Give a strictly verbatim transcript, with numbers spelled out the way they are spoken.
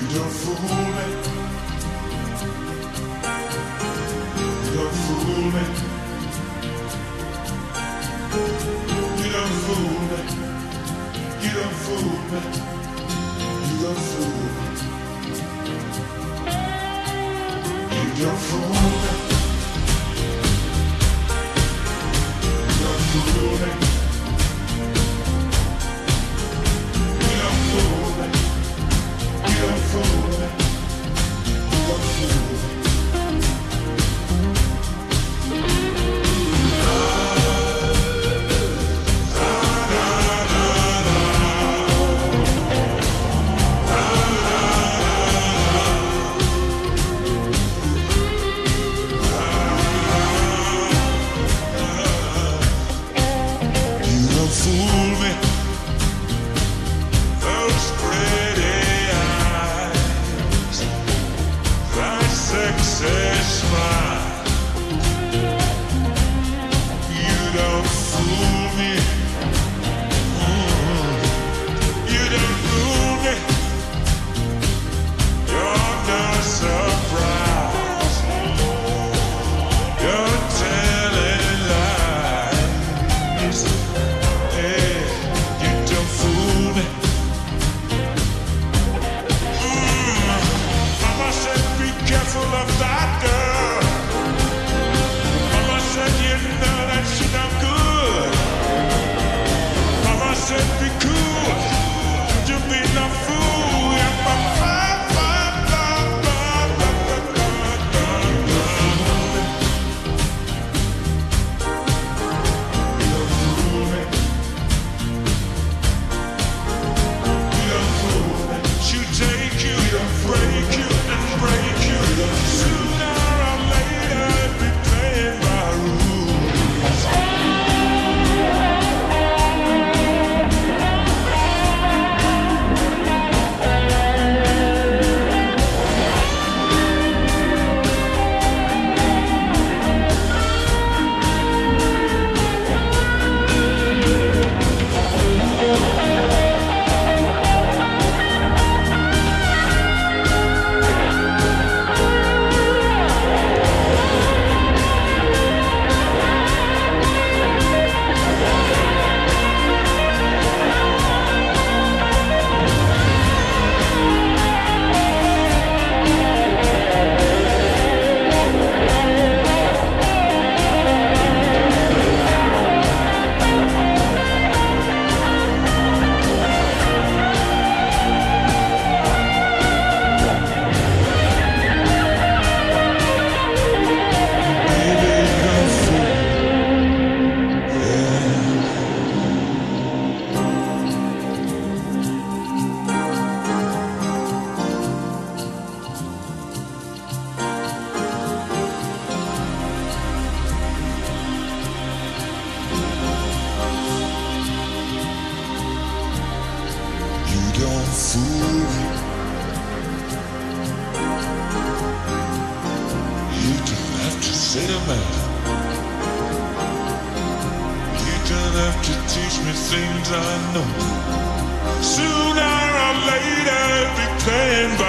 don't fool me. You don't fool me. You don't fool me. You don't fool me. You don't fool me. You don't fool me. You don't fool me. You don't fool me. You don't fool me. You don't fool me. Fool me, those pretty eyes, that sexy smile. You don't fool me, mm. You don't fool me. You're no surprise. You're telling lies. Careful of that girl. Mama said you know that she not good. Mama said be cool, you be no fool. Yeah, ba, ba, ba, ba, ba, ba, ba, ba, ba. You don't fool me. You don't fool me. She'll take you, break you, and break you. Sooner or later, be playing by rules. Don't fool me. You don't have to say the man. You don't have to teach me things I know. Sooner or later, be playing